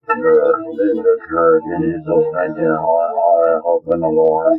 These are tragedies of thinking I hope in the Lord.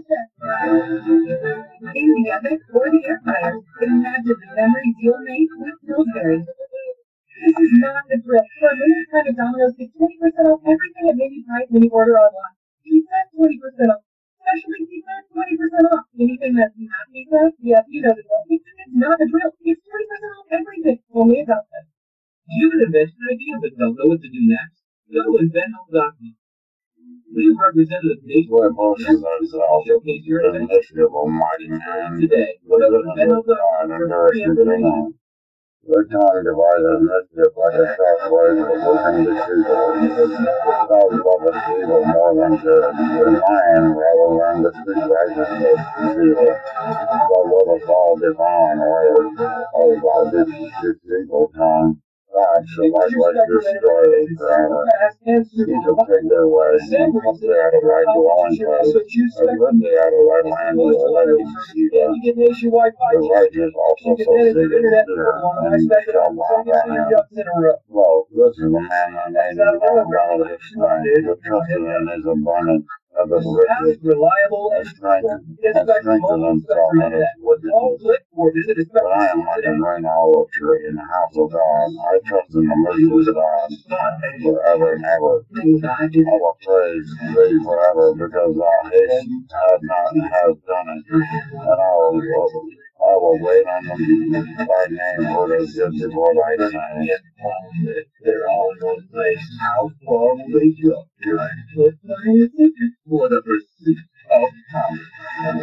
In the epic or the empire, imagine the memories you'll make with Pillsbury. This is not the drill. For a limited time at Domino's, get 20% off everything at Mini Price when you order online. Pizza, 20% off. Specialty pizza, 20% off. Anything that's not pizza, yeah, you know the drill. It's not the drill. It's 20% off everything. Only at Domino's. Do you have an invention idea but don't know what to do next? Go to inventhelp.com. Please representative What motion themselves showcase your the invention initiative of mighty man, today. Go to inventhelp.com for free information. We're trying to divide an initiative like a software for working the people. Without love and evil more than good. In mind, rather than the street righteousness, evil. But let us all divine word. Oh, God, this evil tongue. God shall likewise destroy them forever. Each will take their way, and come to out of right dwelling place, and live there out of right land, and let it see them. The righteous also so seek it here, and shall lie down him. Well, this is the man that made the God of his strength, who trusted in his abundance of his riches, and strengthened himself in his wickedness. But I am like a green olive tree in the house of God. I trust in the mercy of God forever and ever. I will praise thee forever, because thou hast done it, and I will wait on thy name, for it is good before thy name. They're all in one place. How far will they go? For the pursuit of power.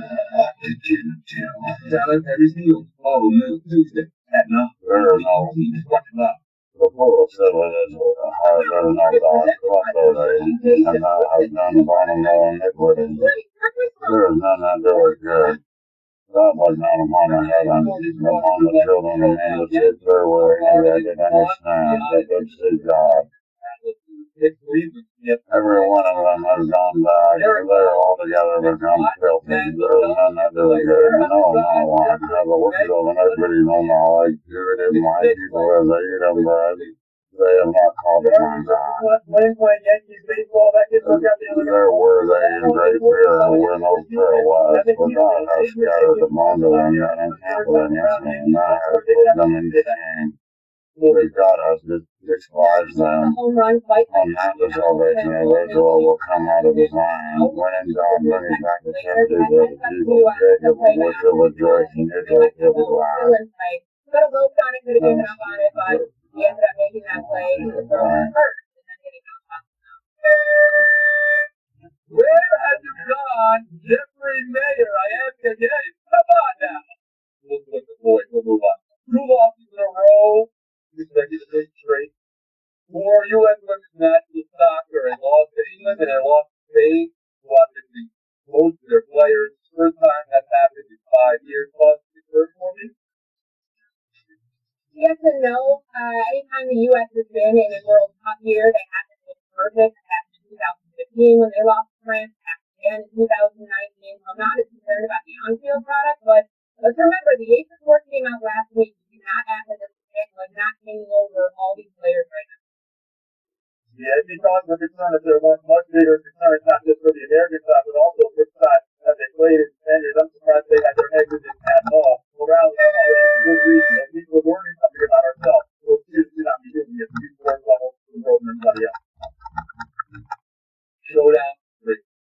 Down every single Tuesday at 9. There is no the poor civil is hard to know God, prosperity, and thou hast done abominable iniquity. There is none that doeth good. God was not upon the heaven, upon the children of men that sit there where he that did understand that they see God. Every one of them has gone back, they're altogether become filthy. There is none that doeth good, no, not one. Have the wicked of iniquity no knowledge, here it is my people as they eat of bread. They have not called upon God. There were they in great fear, and where no fear was. For God has scattered among them and encamped against them, and thou hast put them in shame. For God has despised them. On that the salvation of Israel will come out of his land. When in God brings back the captives of the people of Jacob, which shall rejoice in Israel till the last. He ended up making that play to throw him first, and then getting knocked off. Where have you gone, Jeffrey Mayer? I ask again. Come on now. Look at the boy. We'll move on. 2 losses in a row. Expected to take straight. 4 U.S. women's national soccer and lost to England, and they lost to Spain. Lost to most of their players. First time that's happened in 5 years. Plus, first for me. Yes and no. Anytime the U.S. has been in a World Cup year, they haven't been perfect. It happened in 2015 when they lost to France. It happened again in 2019. I'm not as concerned about the on-field product, but let's remember the Ace report came out last week. Do not act as if the was not hanging over all these players right now. Yeah, it's because we're concerned that there was much bigger concern, not just for the American side, but also for the side that they played in standards. I'm surprised they had their heads in this at all. Morale is always a good reason. At least we're learning something about ourselves. We'll seriously not be doing it at the sport level for the world and everybody else. Showdown 3.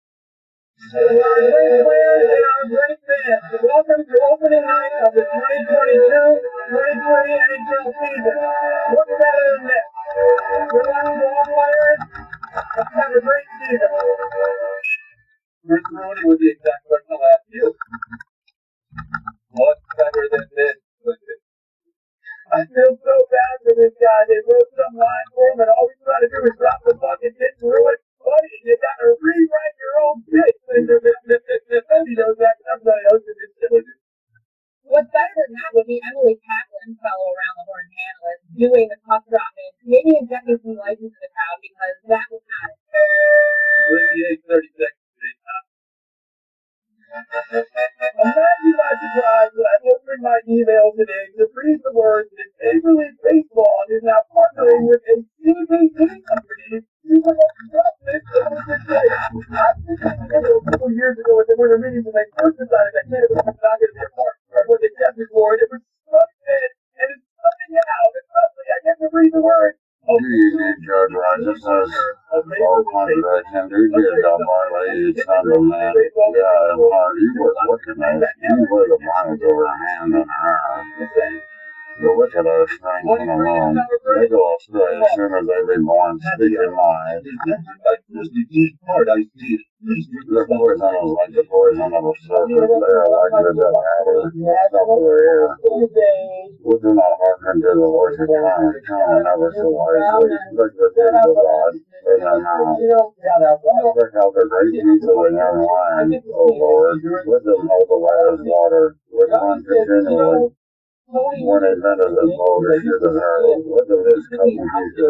Great players and our great fans. Welcome to opening night of the 2022-2020 NHL season. What's better than this? We're watching all players. Let's have a great season. Bruce Rooney was the exact question I'll ask you. What's better than this? I feel so bad for this guy. They wrote some line for him, and all we try to do is drop the buck and get through it. Buddy, you got to rewrite your own pitch. He knows that. Somebody else is just What's better than that would be Emily Kaplan, fellow around the horn analyst, doing the puck dropping, maybe injecting some life into the crowd, because that was not it. 28, 30 seconds. Imagine my surprise when I opened my email today to read the words that Major League Baseball is now partnering with a CBD company couple years ago when they were in a meeting when they first decided that Canada was not going to be a part of what they kept before, and it was something, and it's something now. It's something, I can't read the word. Judge Rice says, all contracts and duties done by ladies, son of man, yeah, and party was looking at you were the minds over a hand and a half. You look at us strength alone. They go astray as soon as they be born speaking lies. The poison is like the poison of a serpent. They are like the dead adder, stuff of their ear. We do not hearken to the voice of time. Time never so wisely. Look the things of God in their mouth. Check out the great teeth of a young lion, O Lord. Let them know the way as water, which runs continually. When it enters the boat, it should have heard. Look at this coming future.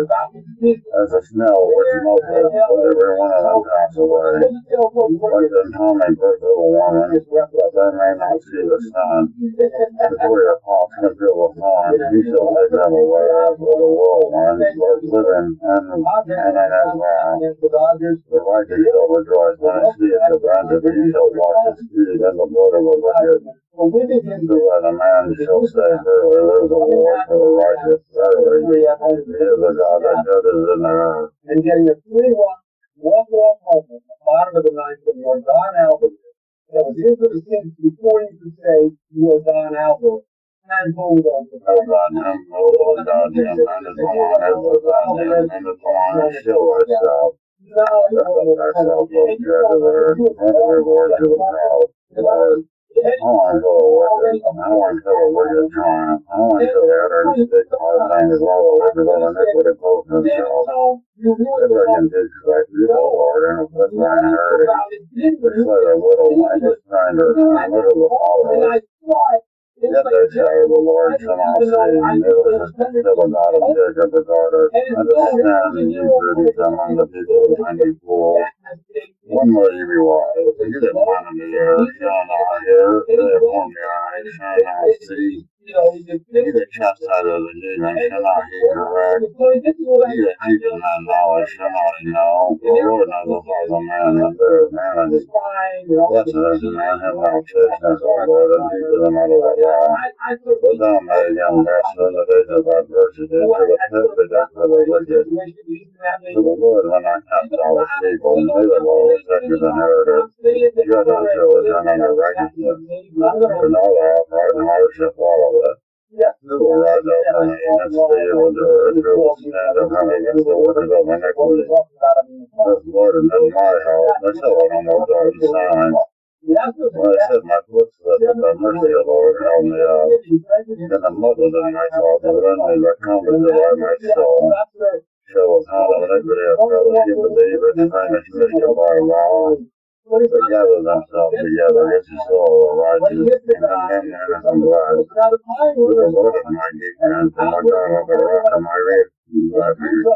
As a smell which melted, every one of them pass away. Like the atomic birth of a woman, that they may not see the sun. Before your hawks can feel the thorn, he shall take them away as with a whirlwind, both living and in his wrath. The righteous shall rejoice when he seeth the branded, he shall wash his feet in the blood of the wicked. So that a man shall say, verily, there is a reward for the righteous. Verily, he is a God that judges in the earth. And getting a free walk home at the bottom of the ninth of your Don Albert. That was into the six before you could say your Don Albert. And hold on to God, him, Lord God, him, and his one, and his one, and his one, and show ourselves. Lift up ourselves, O judge of the earth, and reward to the proud. Lord, I want to go to work. I want to go to work at time. I want to go there and stick hard things while the workers of iniquity post themselves. If I can do correct you, O Lord, and afflict my inheritance, persuade a widow like a stranger, and little the fatherless. Yet they say, the Lord shall not see, neither is the God of Jacob regarded. Understand, ye brutish among the people, and ye fools. When will you be wise? You that find in the air shall not hear, they that form your eyes shall not see. He that chastises the heathen shall not heed correct. He that teaches man knowledge shall not know. The Lord knows the heart of man, that there is vanity. Blessed is the man whom thou chastest, O Lord, and teaches him out of the law. But thou made him rest in the days of adversity, to the pit the death of the wicked. To the Lord when I cast out the people, they that will respect his inheritance. Judge unto his under righteousness. For now thou upright and hardship follow it. Who will rise up against the evildoers, who will stand up against the workers of iniquity? This Lord is in my house, I shall not almost go in silence. When I set my footsteps in the mercy of the Lord held me up. In the muddle of my thoughts, the enemies that come to divide my soul. Show us how the iniquity of fellowship with thee, which furnish me by law. They gather themselves together against the soul of righteous, and condemn innocent blood. With the Lord of my defense, and my God of the rock of my refuge.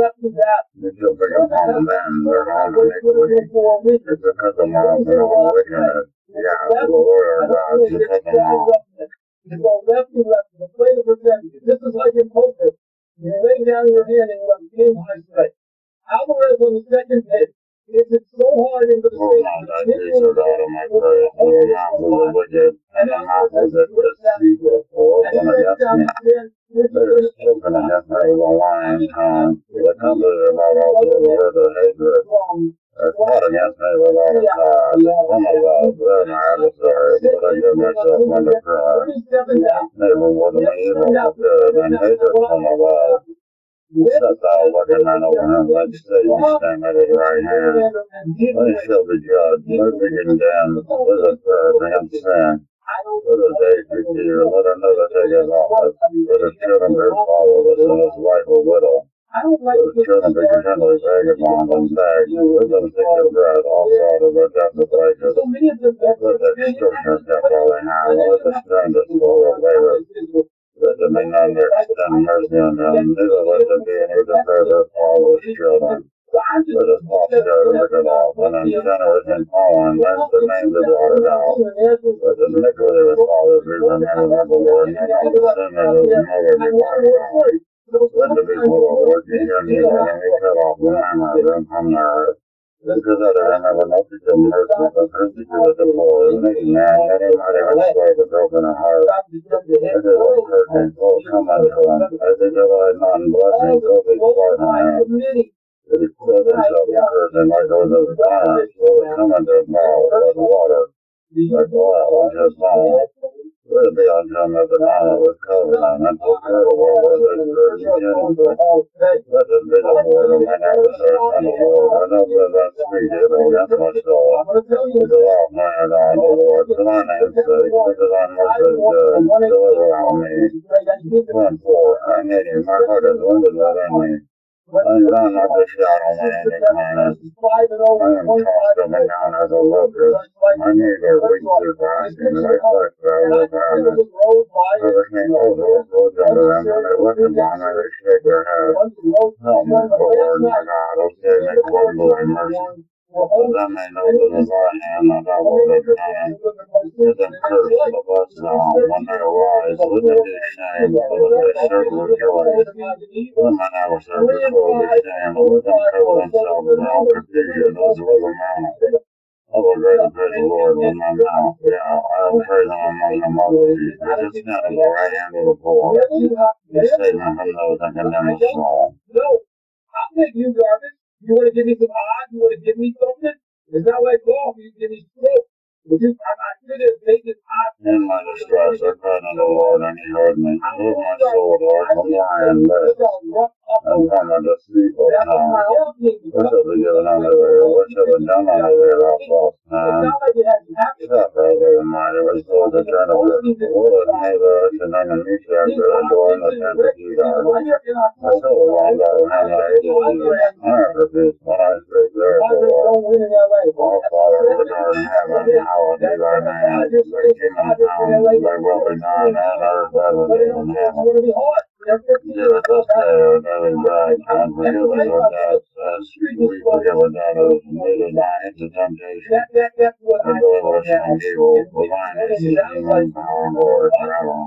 You shall bring upon them their own iniquity. It's because of my own wickedness. Yeah, to the Lord our God, to cut them off. You go left and left, the plate of percentage. This is like in poker. You lay down your hand and you have game high straight. Alvarez on the second hit. It's so hard into the state. Thy gates are out of my praise, and the mouth of the wicked, and the mouth of the deceitful will open against me. They are spoken against me with a lying tongue. They come to their mouth also the word of hatred. They fought against me without a cause. Some of us, they're my adversaries, but I give myself under pride. They reward me evil for good, and hatred from above. Set thou wicked men over him, let Satan stand at his right hand. They shall be judged, let be condemned, let us purge against sin. Let us age be fear, let another take his office. Let his children be fatherless, and his wife a widow. Let his children be continually vagabonds and beg. Let them seek their bread, all sought of their death of righteous. Let the extortioners kept all they have, let the strangers spoil their labor. Let them be none that extend mercy on them, neither let them be any to bear their fatherless children. Let us offset the wicked off, and ungenerous and fallen, lest the name be blotted out. Let the iniquity of his fathers be remembered of the Lord, and all the sin of his mother be blotted out. Let the people of working your evil, and be cut off remember them from there. Because I don't remember nothing to mercy, but mercy to the poor. Man, anybody would swear the broken heart. It is a curtain, oh, come unto him. As a divine non-blessing, so be part on him. It is closed of the curtain like those of the giants, so it come unto him now, like water, like oil on his mouth. Let it be unto him as an honor with covenant, and fulfill what was his virgin. Let it be the word of mine adversaries and the Lord, and of them that speak evil against my soul. Because I have learned on the Lord, for thy name's sake, because thy mercy is good, deliver out me. Run for, I need you, my heart is wounded within me. I am not the shadow when any kindness. I am tossed up and down as a locust. My neighbor weeps their fasting, and I fight for their famine. Everything over goes under them, when they look upon me, they shake their heads. Help me, Lord, my God, O save me according to thy mercy. That may know that as I am, that thou wilt have done. Let them curse of us now, when they arise. Let them be ashamed, so that they serve with joy. Let mine adversaries clothe with shame, but let them cover themselves with all confusion, those who live around. I will greatly praise the Lord with my mouth. Yeah, I will praise him among the multitude. His extent is the right hand of the poor. His statement from those that condemn us all. No, I'll take you, garbage. You want to give me some odds? You want to give me something? It's not like golf. You give me stroke. But I should have taken odds. In my distress, I cried unto the Lord, and he heard me. Deliver my soul, Lord, from lion lips, and from a deceitful tongue. What shall be given unto thee? What shall be done unto thee, thou false man? Stop, brother, and mighty restore the benefit. Will it neither to none of Meshach that adore in the tent of Judah? My soul longed out of him that hated thee. I have refused when I speak therefore. All Father, which art in heaven, hallowed be thy name. Thy kingdom come, thy will be done on earth as it is in heaven. Give us this day our daily bread, and forgive us our debts, as we forgive our debtors, and lead us not into temptation, but deliver us from evil. For thine is the kingdom, power, and glory forever.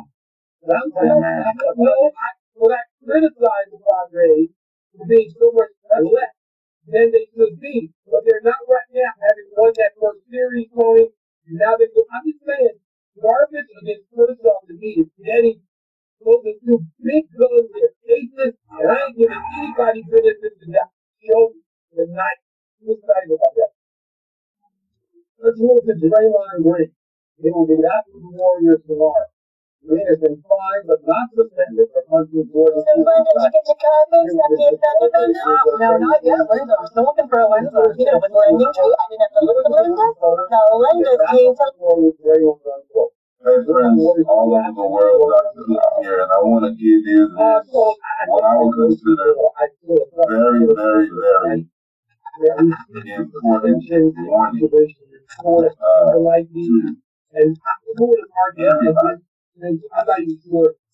Amen. When I criticize the Padres for being so much less than they should be, but they're not right now, having won that first series going. Now they go. I'm just saying, garbage against Curacao to me is getting those are two big guns in their faces, and I ain't giving anybody benefit to that. Show tonight. I'm excited about that. Let's move to Draymond Green. They will be after the Warriors tomorrow. Green has been fined but not suspended for punching Jordan. No, not yet, Linda. I'm still looking for a Linda. You know, with Linda, I didn't have to look for Linda. No, Linda's being Hey friends, all over the world, Dr. here, and I want to give you this, what I would consider very, very, very important warning to everybody.